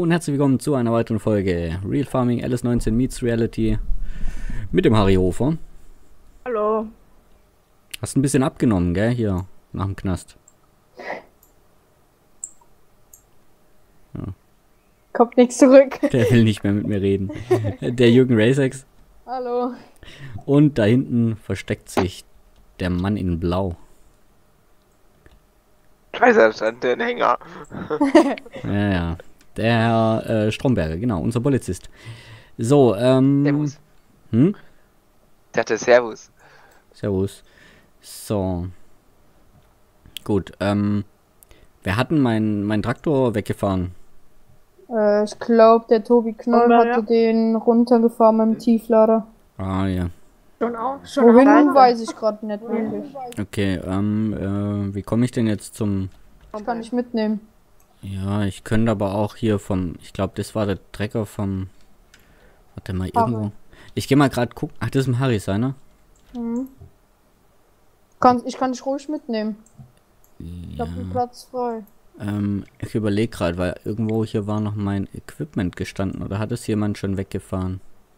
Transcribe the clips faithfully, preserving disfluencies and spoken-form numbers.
und herzlich willkommen zu einer weiteren Folge Real Farming L S neunzehn meets Reality mit dem Harry Hofer. Hallo. Hast ein bisschen abgenommen, gell, hier nach dem Knast. Ja. Kommt nichts zurück. Der will nicht mehr mit mir reden. Der Jürgen Racex. Hallo. Und da hinten versteckt sich der Mann in Blau. Kaiserstand, der Hänger. Ja, ja. Der Herr äh, Stromberger, genau, unser Polizist. So, ähm... Servus. Hm? Der hatte Servus. Servus. So. Gut, ähm... wer hat denn meinen mein Traktor weggefahren? Äh, ich glaube, der Tobi Knoll Aber, hatte ja. den runtergefahren mit dem Tieflader. Ah, ja. Schon auch. Schon Wohin, alleine. weiß ich gerade nicht wirklich. Okay, ähm, äh, wie komme ich denn jetzt zum... Das kann ich mitnehmen. Ja, ich könnte aber auch hier vom... Ich glaube, das war der Trecker vom... Warte mal, irgendwo... Harry. Ich gehe mal gerade gucken... Ach, das ist ein Harry seiner? Mhm. Kann, ich kann dich ruhig mitnehmen. Ich Ja. habe den Platz frei. Ähm, ich überlege gerade, weil irgendwo hier war noch mein Equipment gestanden. Oder hat es jemand schon weggefahren?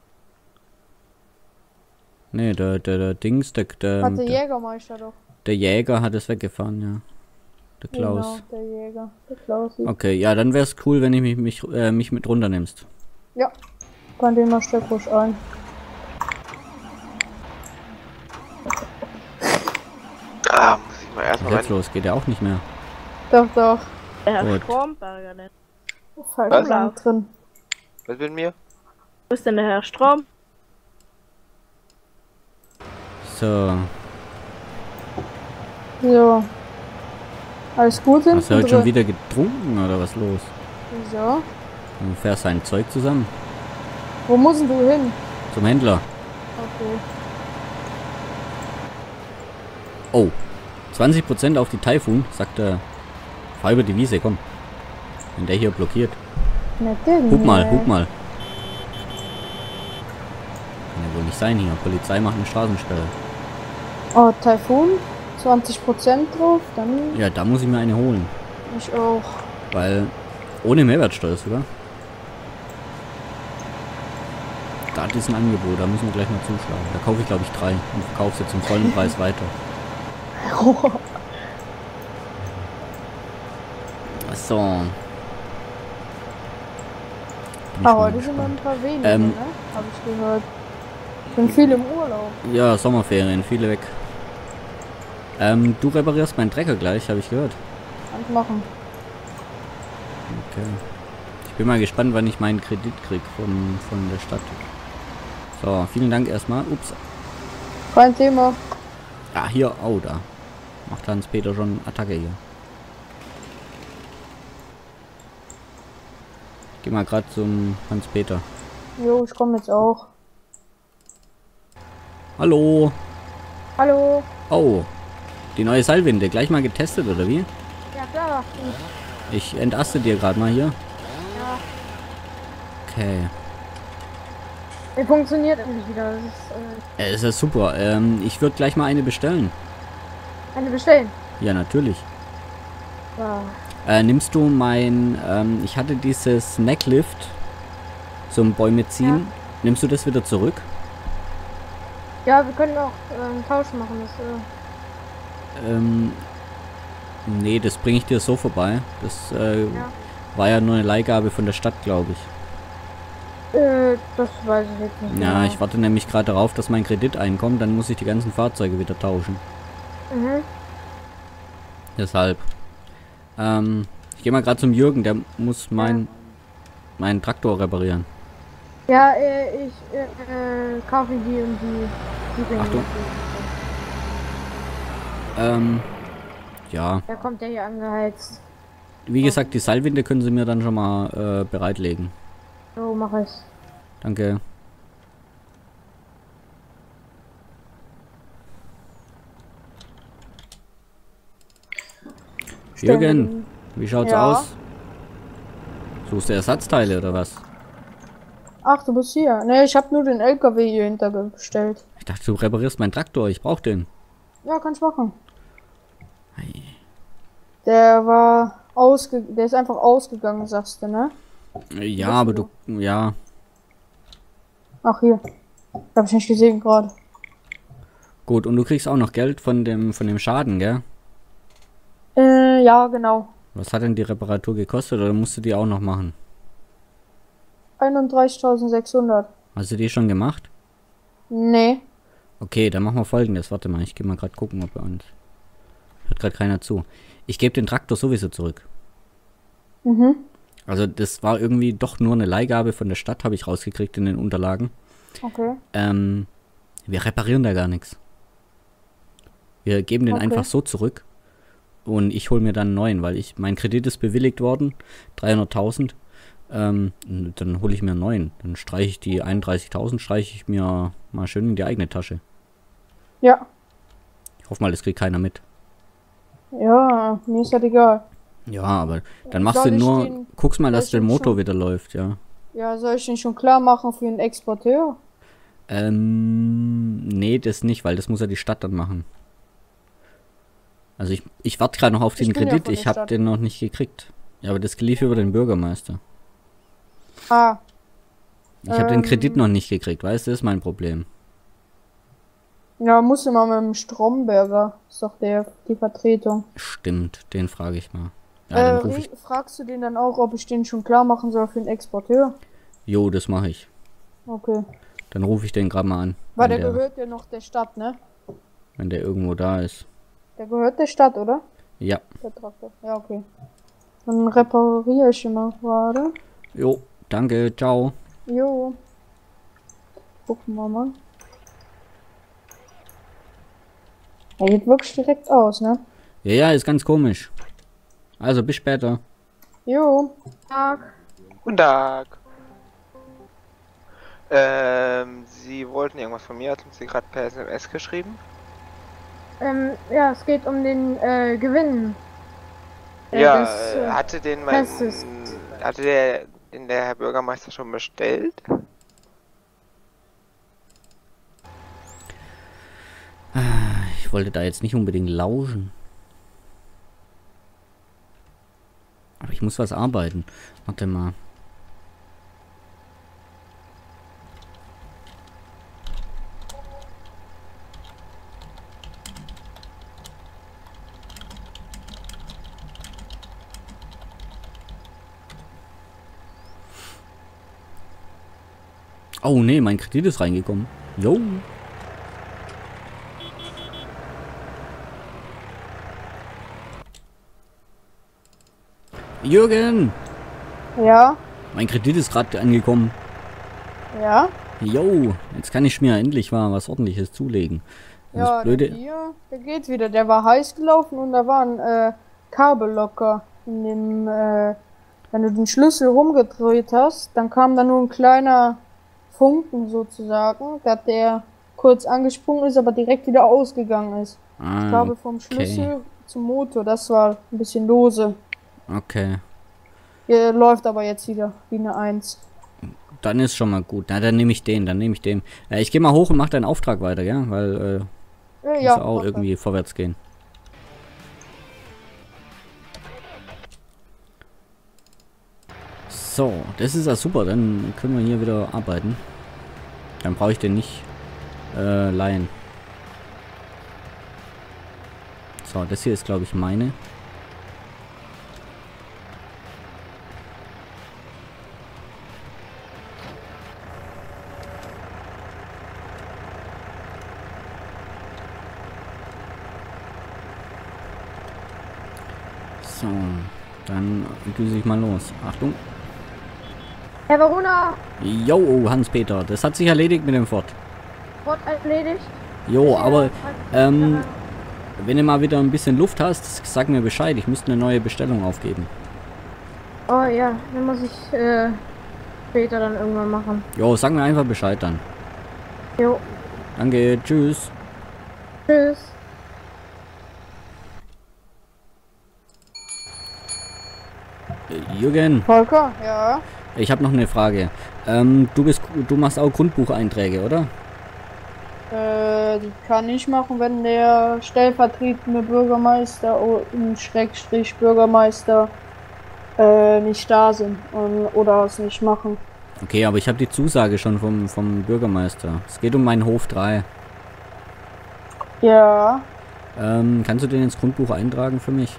Nee, der, der, der Dings, der, der, Hat der der, Jägermeister doch. der Jäger hat es weggefahren, ja. Der Klaus. Genau, der Jäger. Der Klaus. Okay, ja, dann wäre es cool, wenn ich mich, mich, äh, mich mit runternimmst. Ja. Kann den mal steck ruhig ein. Ah, muss ich mal Was erstmal ist jetzt rein. los? Geht ja auch nicht mehr. Doch, doch. Der Herr Gut. Stromberger nicht. Falsch Was? lang drin. Was mit mir? Wo ist denn der Herr Strom? So, So. Alles gut hinten hast du heute drin? schon wieder getrunken oder was los? Wieso? Du fährst sein Zeug zusammen. Wo musst denn du hin? Zum Händler. Okay. Oh, zwanzig Prozent auf die Taifun, sagt er. Fahr über die Wiese, komm. Wenn der hier blockiert. Nicht den. Hup mal, nee. hup mal. Kann ja wohl nicht sein hier. Polizei macht eine Straßensperre. Oh, Taifun. zwanzig Prozent drauf, dann Ja, da muss ich mir eine holen. ich auch. Weil, ohne Mehrwertsteuer sogar. Da ist ein Angebot, da müssen wir gleich mal zuschlagen. Da kaufe ich glaube ich drei und verkaufe sie zum vollen Preis weiter. So. Bin ich Aber mal heute sind noch gespannt. ein paar wenige, Ähm, ne? Hab ich gehört. Sind viele im Urlaub. Ja, Sommerferien, viele weg. Ähm, du reparierst meinen Trecker gleich, habe ich gehört. Kann ich machen. Okay. Ich bin mal gespannt, wann ich meinen Kredit krieg von, von der Stadt. So, vielen Dank erstmal. Ups. Kein Thema. Ja, hier, oh, da. Macht Hans-Peter schon Attacke hier. Geh mal gerade zum Hans-Peter. Jo, ich komme jetzt auch. Hallo. Hallo. Oh, die neue Seilwinde. Gleich mal getestet, oder wie? Ja, klar. Ich entaste dir gerade mal hier. Ja. Okay. Er funktioniert endlich wieder. Das ist, äh, Äh, ist ja super. Ähm, ich würde gleich mal eine bestellen. eine bestellen. Ja, natürlich. Ja. Äh, nimmst du mein, ähm, ich hatte dieses Snacklift zum Bäume ziehen. Ja. Nimmst du das wieder zurück? Ja, wir können auch äh, einen Tausch machen. Das, äh, Ähm, nee, das bringe ich dir so vorbei. Das äh, Ja. war ja nur eine Leihgabe von der Stadt, glaube ich. äh, das weiß ich jetzt nicht. Ja, genau. ich warte nämlich gerade darauf, dass mein Kredit einkommt. Dann muss ich die ganzen Fahrzeuge wieder tauschen. Mhm. Deshalb. Ähm, ich gehe mal gerade zum Jürgen. Der muss mein, meinen Traktor reparieren. Ja, äh, ich äh, äh, kaufe die und die. die bringen Achtung. die. Ähm, ja. Da kommt der hier angeheizt. Wie gesagt, die Seilwinde können Sie mir dann schon mal äh, bereitlegen. So, mach ich. Danke. Jürgen, wie schaut's Ja. aus? Suchst du Ersatzteile oder was? Ach, du bist hier. Ne, ich habe nur den L K W hier hintergestellt. Ich dachte, du reparierst meinen Traktor. Ich brauch den. Ja, kann ich machen. Ei. Der war ausge... Der ist einfach ausgegangen, sagst du, ne? Ja, aber du, ja, Ach, hier. Hab ich nicht gesehen gerade. gut. Und du kriegst auch noch Geld von dem, von dem Schaden, gell? Äh, ja, genau. Was hat denn die Reparatur gekostet oder musst du die auch noch machen? einunddreißigtausendsechshundert. Hast du die schon gemacht? Nee. Okay, dann machen wir Folgendes. Warte mal, ich gehe mal gerade gucken, ob bei uns... Hört gerade keiner zu. Ich gebe den Traktor sowieso zurück. Mhm. Also das war irgendwie doch nur eine Leihgabe von der Stadt, habe ich rausgekriegt in den Unterlagen. Okay. Ähm, wir reparieren da gar nichts. Wir geben den Okay. einfach so zurück. Und ich hole mir dann einen neuen, weil ich mein Kredit ist bewilligt worden. dreihunderttausend. Ähm, dann hole ich mir einen neuen. Dann streiche ich die einunddreißigtausend, streiche ich mir mal schön in die eigene Tasche. Ja. Ich hoffe mal, das kriegt keiner mit. Ja, mir ist halt egal. Ja, aber dann machst Soll du ich nur, den- guckst mal, soll dass ich der den Motor schon- wieder läuft, ja. Ja, soll ich den schon klar machen für den Exporteur? Ähm, nee, das nicht, weil das muss ja die Stadt dann machen. Also ich, ich warte gerade noch auf den Ich bin ja Kredit, von ich der habe Stadt. den noch nicht gekriegt. Ja, aber das lief über den Bürgermeister. Ah, Ich habe den Ähm. Kredit noch nicht gekriegt, weißt du, das ist mein Problem. ja, muss immer mit dem Stromberger. Ist doch der, die Vertretung. Stimmt, den frage ich mal. Ja, äh, dann rufe ich. ri- fragst du den dann auch, ob ich den schon klar machen soll für den Exporteur? Jo, das mache ich. Okay. Dann rufe ich den gerade mal an. Weil wenn der gehört ja noch der Stadt, ne? wenn der irgendwo da ist. Der gehört der Stadt, oder? Ja. Der Traktor. Ja, okay. Dann repariere ich ihn mal gerade. Jo, danke, ciao. Jo. Gucken wir mal. Er geht wirklich direkt aus, ne? Ja, ja, ist ganz komisch. Also, bis später. Jo. Tag. Guten Tag. Ähm, Sie wollten irgendwas von mir, hatten Sie gerade per S M S geschrieben? Ähm, ja, es geht um den äh, Gewinn. Äh, ja, des, äh, äh, hatte den mein, Festes. hatte der den der Herr Bürgermeister schon bestellt? Ich wollte da jetzt nicht unbedingt lauschen. Aber ich muss was arbeiten. Warte mal. Oh nee, mein Kredit ist reingekommen. Jo. Jürgen, Ja, mein Kredit ist gerade angekommen. ja. Jo, jetzt kann ich mir endlich mal was Ordentliches zulegen. Das Ja, Blöde, der hier, der geht wieder. Der war heiß gelaufen und da war ein äh, Kabel locker in dem, äh, wenn du den Schlüssel rumgedreht hast, dann kam da nur ein kleiner Funken sozusagen, dass der kurz angesprungen ist, aber direkt wieder ausgegangen ist. Das ah, Kabel vom Schlüssel zum Motor, das war ein bisschen lose. okay. Hier läuft aber jetzt wieder wie eine Eins. Dann ist schon mal gut. Na, dann nehme ich den, dann nehme ich den. Äh, ich gehe mal hoch und mache deinen Auftrag weiter, ja? Weil, äh, Äh, muss ja, auch mach irgendwie vorwärts gehen. So, das ist ja super. Dann können wir hier wieder arbeiten. Dann brauche ich den nicht äh, leihen. So, das hier ist, glaube ich, meine. So, dann düse ich mal los. Achtung. Herr Verona, Jo, oh, Hans-Peter, das hat sich erledigt mit dem Fort. Wort erledigt. Jo, aber ähm, wenn du mal wieder ein bisschen Luft hast, sag mir Bescheid. Ich müsste eine neue Bestellung aufgeben. Oh ja, den muss ich äh, später dann irgendwann machen. Jo, sag mir einfach Bescheid dann. Jo, Danke, tschüss. tschüss. Äh, Jürgen, Volker? Ja. ich habe noch eine Frage. Ähm, du bist, du machst auch Grundbucheinträge, oder? Äh, die kann ich machen, wenn der stellvertretende Bürgermeister und Schrägstrich Bürgermeister äh, nicht da sind und, oder es nicht machen. Okay, aber ich habe die Zusage schon vom, vom Bürgermeister. Es geht um meinen Hof drei. Ja, Ähm, kannst du den ins Grundbuch eintragen für mich?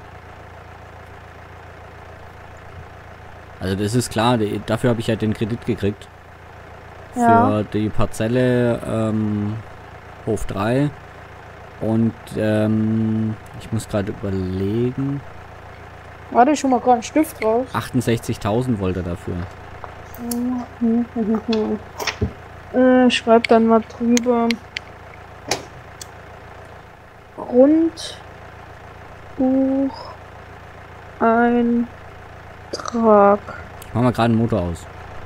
Also das ist klar, die, dafür habe ich ja den Kredit gekriegt. Für Ja. die Parzelle ähm, Hof drei. Und ähm, ich muss gerade überlegen. warte, ich schon mal gerade einen Stift raus. achtundsechzigtausend wollte er dafür. Mhm, mhm, mhm. Äh, schreib dann mal drüber. Grundbuch Eintrag. Ich mach mal gerade einen Motor aus.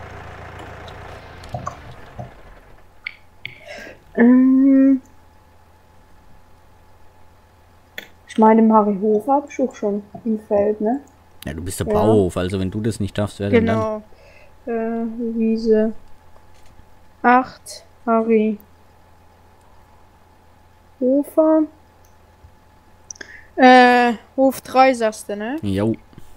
Ähm, ich meine, im Harry Hof habe ich auch schon im Feld, ne? Ja, du bist der Ja. Bauhof, also wenn du das nicht darfst, wer denn dann? Genau. Äh, Wiese acht, Harry Hofer. Äh, Hof drei sagst du, ne? Jo.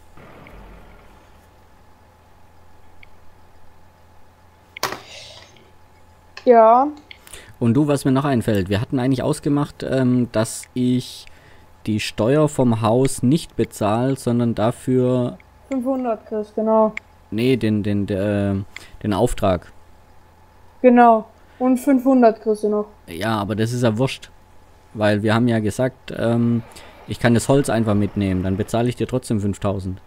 Ja. Und du, was mir noch einfällt, wir hatten eigentlich ausgemacht, ähm, dass ich die Steuer vom Haus nicht bezahle, sondern dafür, fünfhundert kriegst, genau. nee, den, den, der, den Auftrag. Genau. Und fünfhundert kriegst du noch. Ja, aber das ist ja wurscht. Weil wir haben ja gesagt, ähm, ich kann das Holz einfach mitnehmen, dann bezahle ich dir trotzdem fünftausend.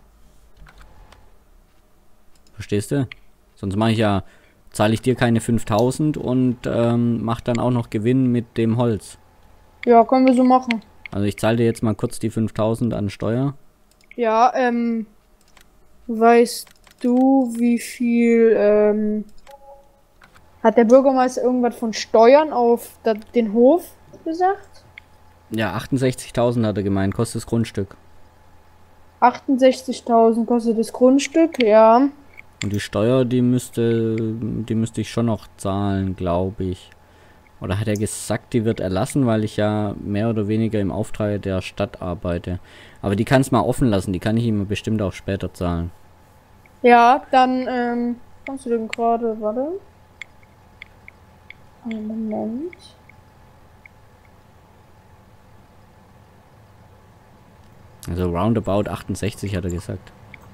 Verstehst du? Sonst mache ich ja, zahle ich dir keine fünftausend und ähm, mache dann auch noch Gewinn mit dem Holz. Ja, können wir so machen. Also ich zahle dir jetzt mal kurz die fünftausend an Steuer. Ja, ähm, weißt du, wie viel, ähm, hat der Bürgermeister irgendwas von Steuern auf da, den Hof gesagt? Ja, achtundsechzigtausend hat er gemeint, kostet das Grundstück. achtundsechzigtausend kostet das Grundstück, ja. Und die Steuer, die müsste, die müsste ich schon noch zahlen, glaube ich. Oder hat er gesagt, die wird erlassen, weil ich ja mehr oder weniger im Auftrag der Stadt arbeite. Aber die kannst mal offen lassen, die kann ich ihm bestimmt auch später zahlen. Ja, dann, ähm, kannst du denn gerade, warte. Einen Moment. Also roundabout achtundsechzig hat er gesagt.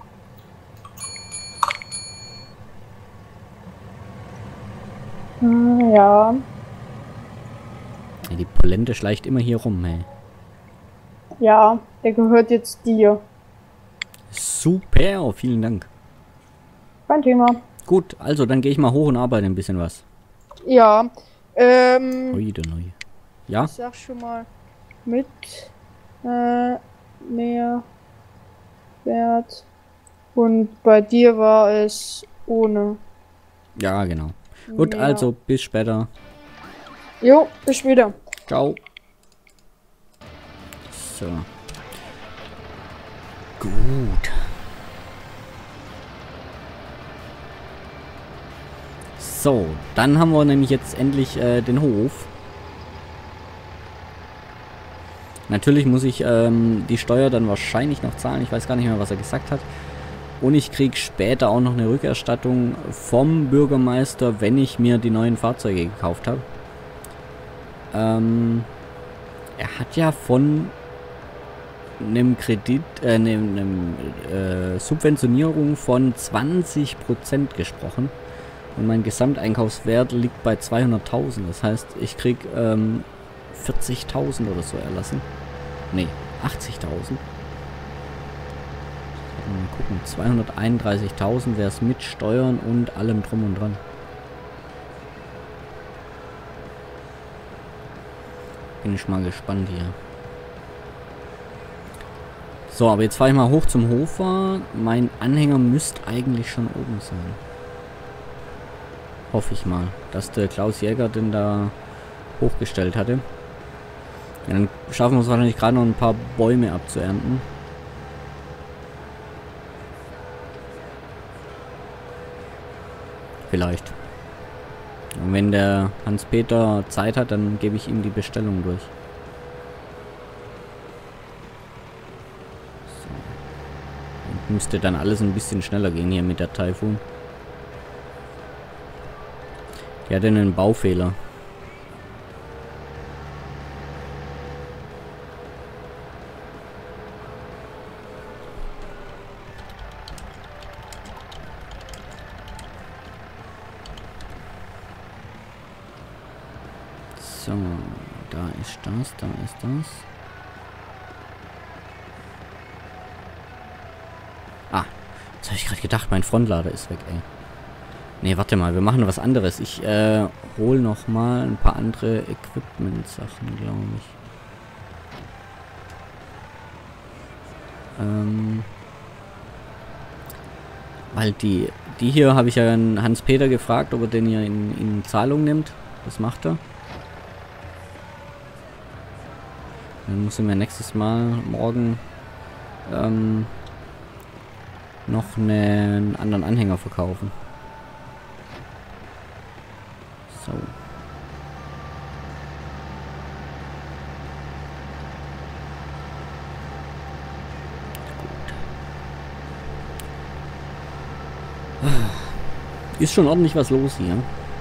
Hm, ja. Ja, die Polente schleicht immer hier rum, ey. Ja, der gehört jetzt dir. Super, vielen Dank. Kein Thema. Gut, also dann gehe ich mal hoch und arbeite ein bisschen was. Ja, ähm, Heute neu. Ja? ich sag schon mal mit äh, mehr Wert. Und bei dir war es ohne. Ja, genau. Gut, mehr. also bis später. Jo, bis später. Ciao. So. Gut. So, dann haben wir nämlich jetzt endlich äh, den Hof. Natürlich muss ich ähm, die Steuer dann wahrscheinlich noch zahlen. Ich weiß gar nicht mehr, was er gesagt hat. Und ich kriege später auch noch eine Rückerstattung vom Bürgermeister, wenn ich mir die neuen Fahrzeuge gekauft habe. Ähm, er hat ja von einem Kredit, äh, einem, einem äh, Subventionierung von zwanzig Prozent gesprochen. Und mein Gesamteinkaufswert liegt bei zweihunderttausend. Das heißt, ich krieg ähm, vierzigtausend oder so erlassen. Nee, achtzigtausend. Mal gucken, zweihunderteinunddreißigtausend wäre es mit Steuern und allem drum und dran. Bin ich mal gespannt hier. So, aber jetzt fahre ich mal hoch zum Hofer. Mein Anhänger müsste eigentlich schon oben sein. Hoffe ich mal, dass der Klaus Jäger den da hochgestellt hatte. Ja, dann schaffen wir es wahrscheinlich gerade noch ein paar Bäume abzuernten. Vielleicht. Und wenn der Hans-Peter Zeit hat, dann gebe ich ihm die Bestellung durch. So. Müsste dann alles ein bisschen schneller gehen hier mit der Taifun. Die hatte einen Baufehler. So, da ist das, da ist das. Ah, jetzt habe ich gerade gedacht, mein Frontlader ist weg, ey. Ne, warte mal, wir machen was anderes. Ich äh, hole noch mal ein paar andere Equipment-Sachen, glaube ich. Ähm, weil die, die hier habe ich ja an Hans-Peter gefragt, ob er den hier in, in Zahlung nimmt. Das macht er. Dann muss ich mir nächstes Mal morgen ähm, noch einen anderen Anhänger verkaufen. So. Gut. Ist schon ordentlich was los hier.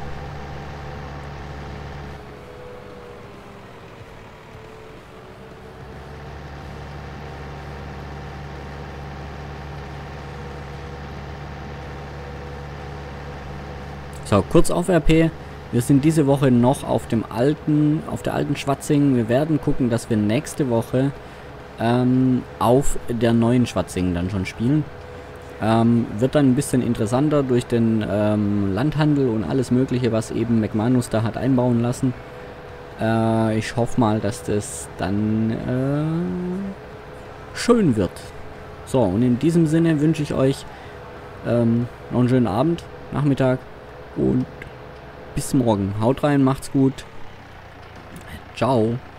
So, kurz auf R P. Wir sind diese Woche noch auf dem alten, auf der alten Schwatzing. Wir werden gucken, dass wir nächste Woche ähm, auf der neuen Schwatzing dann schon spielen. Ähm, wird dann ein bisschen interessanter durch den ähm, Landhandel und alles Mögliche, was eben McManus da hat einbauen lassen. Äh, ich hoffe mal, dass das dann äh, schön wird. So, und in diesem Sinne wünsche ich euch ähm, noch einen schönen Abend, Nachmittag. Und bis morgen. Haut rein, macht's gut. Ciao.